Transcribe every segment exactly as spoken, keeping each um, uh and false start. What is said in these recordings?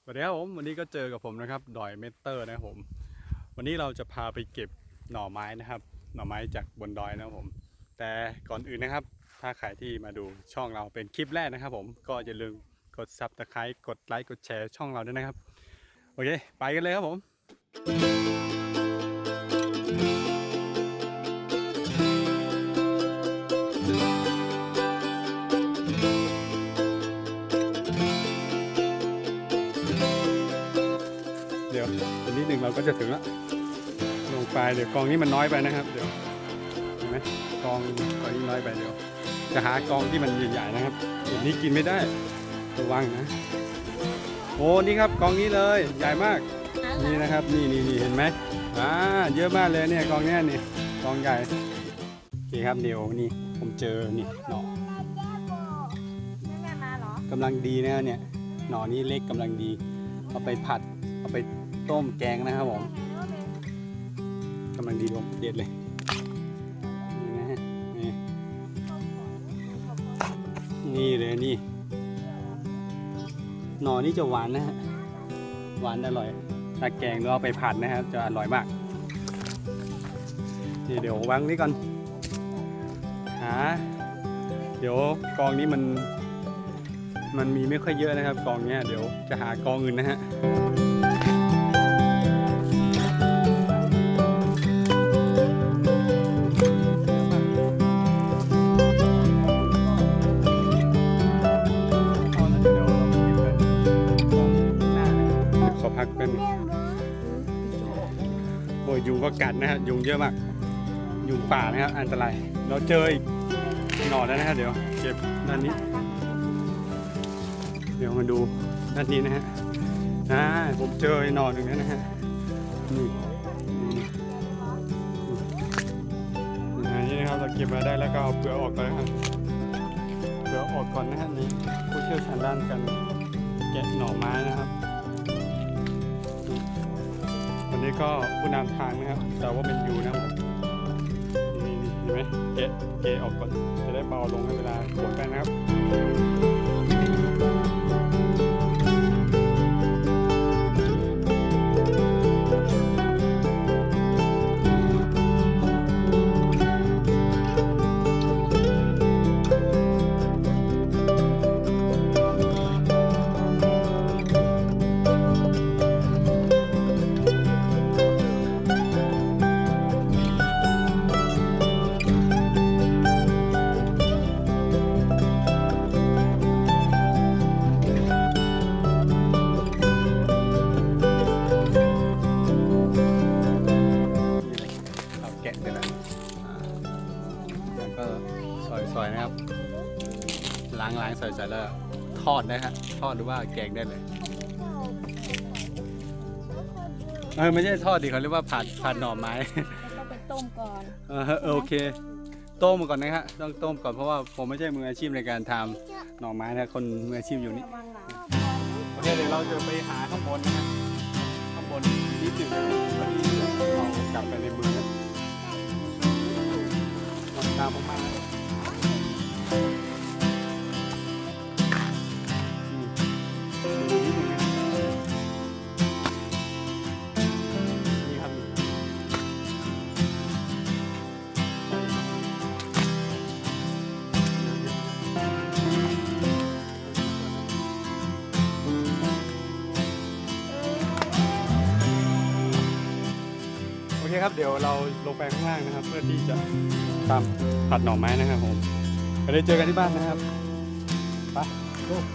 สวัสดีครับผมวันนี้ก็เจอกับผมนะครับดอยเมเตอร์นะครับผมวันนี้เราจะพาไปเก็บหน่อไม้นะครับหน่อไม้จากบนดอยนะครับผมแต่ก่อนอื่นนะครับถ้าใครที่มาดูช่องเราเป็นคลิปแรกนะครับผมก็อย่าลืมกด ซับสไครบ์ กดไลค์กดแชร์ช่องเราด้วยนะครับโอเคไปกันเลยครับผมเดี๋ยวอีกนิดหนึ่งเราก็จะถึงแล้วลงไปเดี๋ยวกองนี้มันน้อยไปนะครับเดี๋ยวเห็นไหมกองกองนี้น้อยไปเดี๋ยวจะหากองที่มันใหญ่ๆนะครับอันนี้กินไม่ได้ระวังนะโอ้นี่ครับกองนี้เลยใหญ่มากนี่นะครับนี่นี่นี่เห็นไหมอ่าเยอะมากเลยเนี่ยกองเนี้ยนี่กองใหญ่โอเคครับเดี๋ยวนี่ผมเจอนี่หน่อกำลังดีนะเนี่ยหน่อนี้เล็กกำลังดีเอาไปผัดเอาไปต้มแกงนะครับผมกำลังดีลมเด็ดเลยนี่นะฮะนี่นี่เลยนี่หน่อนี่จะหวานนะฮะหวานอร่อยถ้าแกงเราเอาไปผัดนะครับจะอร่อยมากนี่เดี๋ยววางนี้ก่อนหาเดี๋ยวกองนี้มันมันมีไม่ค่อยเยอะนะครับกองเนี้ยเดี๋ยวจะหากองอื่นนะฮะขอพักเป็นโอ้ยยุงก็กัดนะฮะยุงเยอะมากยุงป่านะครับอันตรายเราเจออีกหน่อแล้วนะฮะเดี๋ยวเก็บด้านนี้เดี๋ยวมาดูด้านนี้นะฮะอ่าผมเจอหน่อหนึ่งแล้วนะฮะนี่นี่นี่นะครับเราเก็บมาได้แล้วก็เอาเปลือกออกก่อนนะครับเปลือกออกก่อนนะฮะนี่ผู้เชี่ยวชาญด้านการแกะหน่อไม้นะครับวันนี้ก็ผู้นำทางนะครับแต่ว่าเป็นยูนะผมนี่นี่เห็นไหมแกะแกะออกก่อนจะได้เบาลงให้เวลาขวดกันนะครับซอยนะครับล้างล้างใส่ใส่แล้วทอดนะฮะทอดหรือว่าแกงได้เลยเออไม่ใช่ทอดดิเขาเรียกว่าผัดผัดหน่อไม้ต้องไปต้มก่อนเออโอเคต้มก่อนนะฮะต้องต้มก่อนเพราะว่าผมไม่ใช่มืออาชีพในการทำหน่อไม้นะคนมืออาชีพอยู่นี่โอเคเดี๋ยวเราจะไปหาข้างบนนะฮะข้างบนนิดหนึ่งวันนี้เอากลับไปในมือตามผมมาโอเคครับเดี๋ยวเราลงไปข้างล่างนะครับเพื่อที่จะทำผัดหน่อไม้นะครับผมไปเลยเจอกันที่บ้านนะครับไปลูก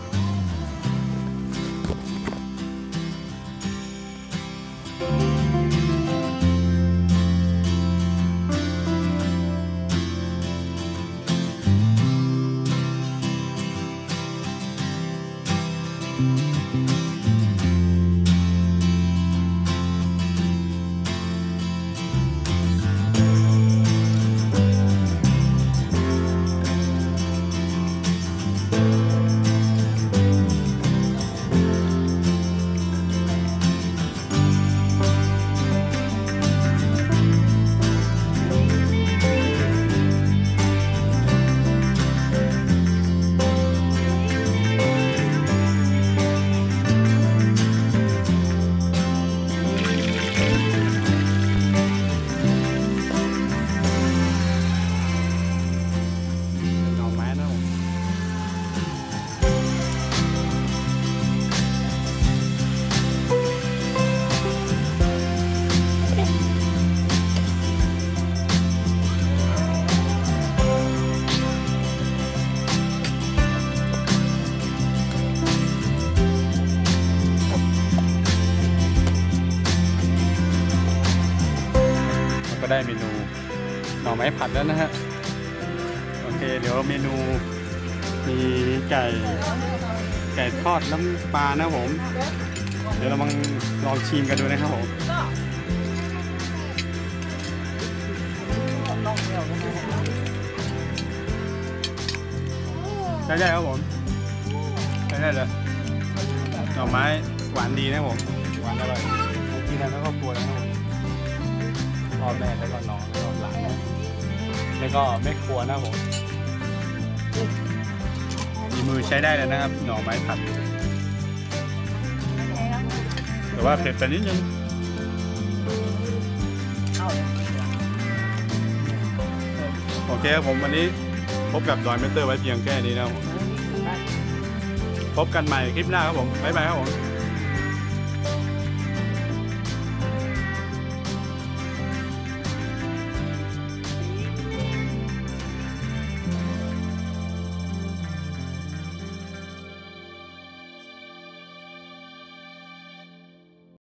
ก็ได้เมนูหน่อไม้ผัดแล้วนะฮะโอเคเดี๋ยวเมนูมีไก่ไก่ทอดน้ำปลานะผมเดี๋ยวเราลองลองชิมกันดูนะครับผมได้ได้ครับผมได้ได้เลยหน่อไม้หวานดีนะผมหวานอร่อยกินแล้วก็ครัวแล้วนะผมพ่อแม่แล้วก็น้องแล้วก็หลานนะแล้วก็แม่ครัวนะผมมีมือใช้ได้เลยนะครับหน่อไม้ผัดแต่ว่าเผ็ดไปนิดนึงโอเคครับผมวันนี้พบกับดอยเมเตอร์ไว้เพียงแค่นี้นะครับผมพบกันใหม่คลิปหน้าครับผมบ๊ายบายครับผม